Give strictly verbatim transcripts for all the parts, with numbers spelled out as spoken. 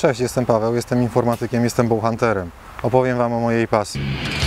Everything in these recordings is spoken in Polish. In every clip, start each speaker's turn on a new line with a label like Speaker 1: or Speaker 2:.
Speaker 1: Cześć, jestem Paweł, jestem informatykiem, jestem bowhunterem. Opowiem Wam o mojej pasji.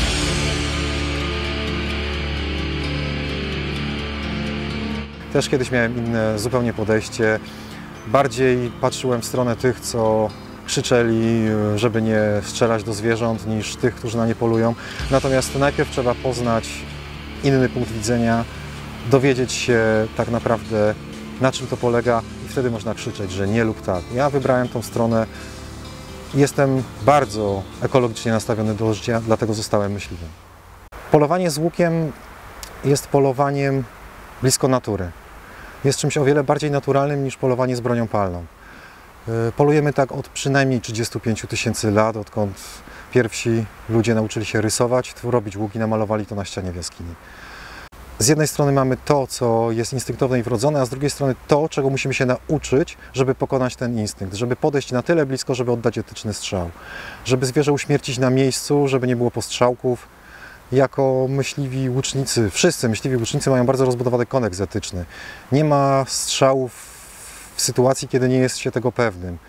Speaker 1: Też kiedyś miałem inne zupełnie podejście. Bardziej patrzyłem w stronę tych, co krzyczeli, żeby nie strzelać do zwierząt, niż tych, którzy na nie polują. Natomiast najpierw trzeba poznać inny punkt widzenia, dowiedzieć się tak naprawdę, na czym to polega, i wtedy można krzyczeć, że nie lub tak. Ja wybrałem tą stronę. Jestem bardzo ekologicznie nastawiony do życia, dlatego zostałem myśliwym. Polowanie z łukiem jest polowaniem blisko natury. Jest czymś o wiele bardziej naturalnym niż polowanie z bronią palną. Polujemy tak od przynajmniej trzydziestu pięciu tysięcy lat, odkąd pierwsi ludzie nauczyli się rysować, robić łuki, namalowali to na ścianie w jaskini. Z jednej strony mamy to, co jest instynktowne i wrodzone, a z drugiej strony to, czego musimy się nauczyć, żeby pokonać ten instynkt, żeby podejść na tyle blisko, żeby oddać etyczny strzał, żeby zwierzę uśmiercić na miejscu, żeby nie było postrzałków. Jako myśliwi łucznicy, wszyscy myśliwi łucznicy mają bardzo rozbudowany kodeks etyczny. Nie ma strzałów w sytuacji, kiedy nie jest się tego pewnym.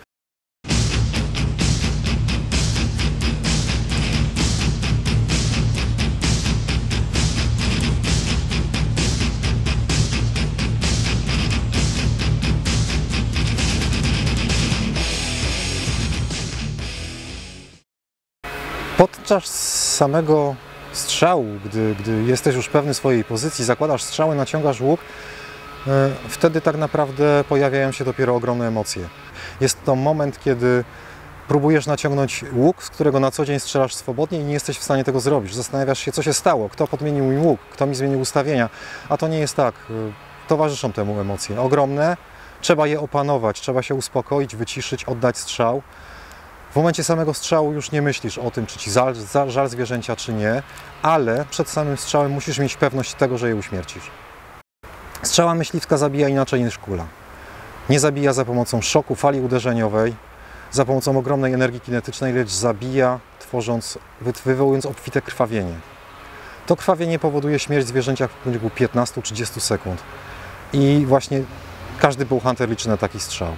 Speaker 1: Podczas samego strzału, gdy, gdy jesteś już pewny swojej pozycji, zakładasz strzały, naciągasz łuk, e, wtedy tak naprawdę pojawiają się dopiero ogromne emocje. Jest to moment, kiedy próbujesz naciągnąć łuk, z którego na co dzień strzelasz swobodnie i nie jesteś w stanie tego zrobić. Zastanawiasz się, co się stało, kto podmienił mi łuk, kto mi zmienił ustawienia, a to nie jest tak. Towarzyszą temu emocje ogromne, trzeba je opanować, trzeba się uspokoić, wyciszyć, oddać strzał. W momencie samego strzału już nie myślisz o tym, czy ci żal, żal zwierzęcia, czy nie, ale przed samym strzałem musisz mieć pewność tego, że je uśmiercisz. Strzała myśliwska zabija inaczej niż kula. Nie zabija za pomocą szoku, fali uderzeniowej, za pomocą ogromnej energii kinetycznej, lecz zabija, tworząc, wywołując obfite krwawienie. To krwawienie powoduje śmierć zwierzęcia w ciągu piętnastu do trzydziestu sekund. I właśnie każdy bowhunter liczy na taki strzał.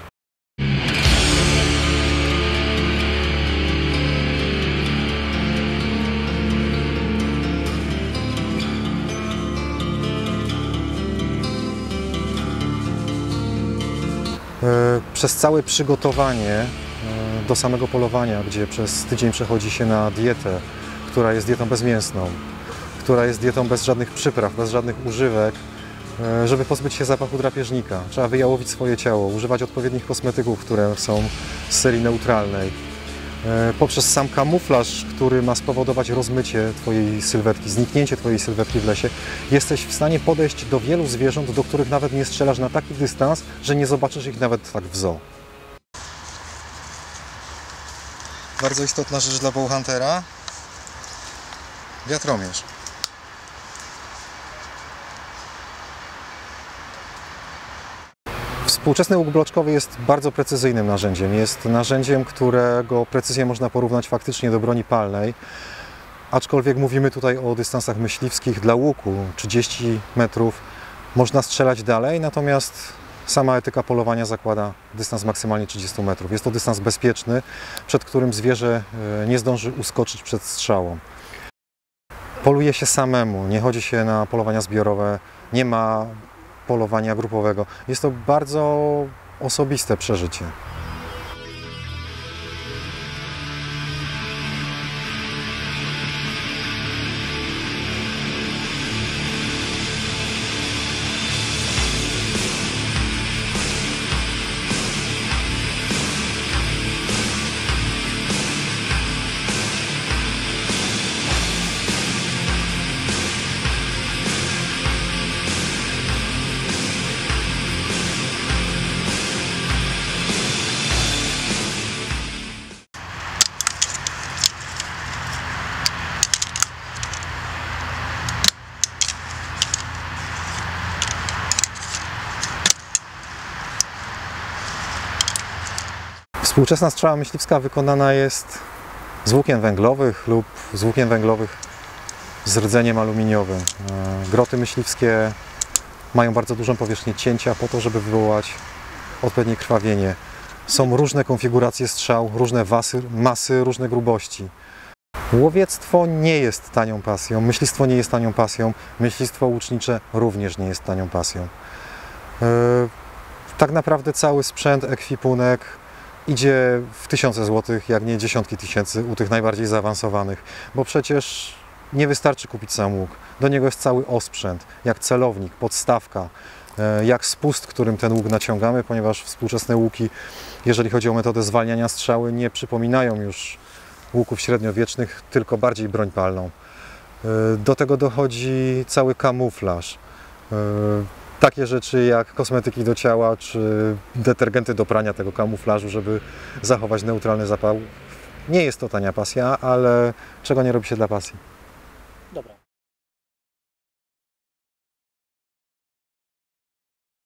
Speaker 1: Przez całe przygotowanie do samego polowania, gdzie przez tydzień przechodzi się na dietę, która jest dietą bezmięsną, która jest dietą bez żadnych przypraw, bez żadnych używek, żeby pozbyć się zapachu drapieżnika. Trzeba wyjałowić swoje ciało, używać odpowiednich kosmetyków, które są z serii neutralnej. Poprzez sam kamuflaż, który ma spowodować rozmycie Twojej sylwetki, zniknięcie Twojej sylwetki w lesie, jesteś w stanie podejść do wielu zwierząt, do których nawet nie strzelasz na taki dystans, że nie zobaczysz ich nawet tak w zoo. Bardzo istotna rzecz dla bowhuntera. Wiatromierz. Współczesny łuk bloczkowy jest bardzo precyzyjnym narzędziem. Jest narzędziem, którego precyzję można porównać faktycznie do broni palnej. Aczkolwiek mówimy tutaj o dystansach myśliwskich. Dla łuku trzydzieści metrów można strzelać dalej, natomiast sama etyka polowania zakłada dystans maksymalnie trzydzieści metrów. Jest to dystans bezpieczny, przed którym zwierzę nie zdąży uskoczyć przed strzałą. Poluje się samemu, nie chodzi się na polowania zbiorowe, nie ma polowania grupowego. Jest to bardzo osobiste przeżycie. Współczesna strzała myśliwska wykonana jest z łukiem węglowych lub z łukiem węglowych z rdzeniem aluminiowym. Groty myśliwskie mają bardzo dużą powierzchnię cięcia po to, żeby wywołać odpowiednie krwawienie. Są różne konfiguracje strzał, różne wasy, masy, różne grubości. Łowiectwo nie jest tanią pasją, myślistwo nie jest tanią pasją, myślistwo łucznicze również nie jest tanią pasją. Yy, tak naprawdę cały sprzęt, ekwipunek idzie w tysiące złotych, jak nie dziesiątki tysięcy u tych najbardziej zaawansowanych, bo przecież nie wystarczy kupić sam łuk. Do niego jest cały osprzęt, jak celownik, podstawka, jak spust, którym ten łuk naciągamy, ponieważ współczesne łuki, jeżeli chodzi o metodę zwalniania strzały, nie przypominają już łuków średniowiecznych, tylko bardziej broń palną. Do tego dochodzi cały kamuflaż. Takie rzeczy jak kosmetyki do ciała, czy detergenty do prania tego kamuflażu, żeby zachować neutralny zapał. Nie jest to tania pasja, ale czego nie robi się dla pasji.